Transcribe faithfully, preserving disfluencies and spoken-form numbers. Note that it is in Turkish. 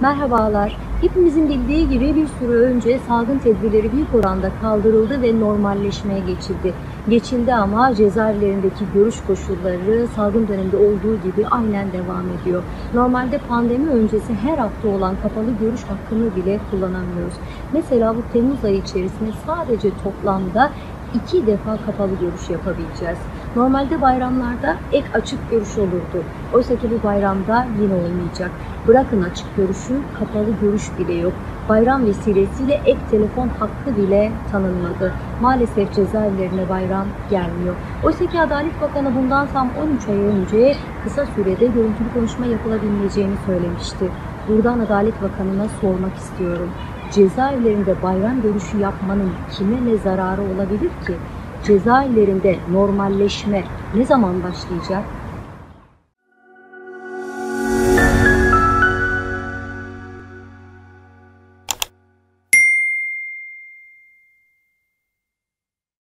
Merhabalar. Hepimizin bildiği gibi bir süre önce salgın tedbirleri büyük oranda kaldırıldı ve normalleşmeye geçildi. Geçildi ama cezaevlerindeki görüş koşulları salgın döneminde olduğu gibi aynen devam ediyor. Normalde pandemi öncesi her hafta olan kapalı görüş hakkını bile kullanamıyoruz. Mesela bu Temmuz ayı içerisinde sadece toplamda iki defa kapalı görüş yapabileceğiz. Normalde bayramlarda ek açık görüş olurdu. Oysa ki bu bayramda yine olmayacak. Bırakın açık görüşü, kapalı görüş bile yok. Bayram vesilesiyle ek telefon hakkı bile tanınmadı. Maalesef cezaevlerine bayram gelmiyor. Oysa ki Adalet Bakanı bundan tam on üç ay önce kısa sürede görüntülü konuşma yapılabileceğini söylemişti. Buradan Adalet Bakanı'na sormak istiyorum. Cezaevlerinde bayram görüşü yapmanın kime ne zararı olabilir ki? Cezaevlerinde normalleşme ne zaman başlayacak?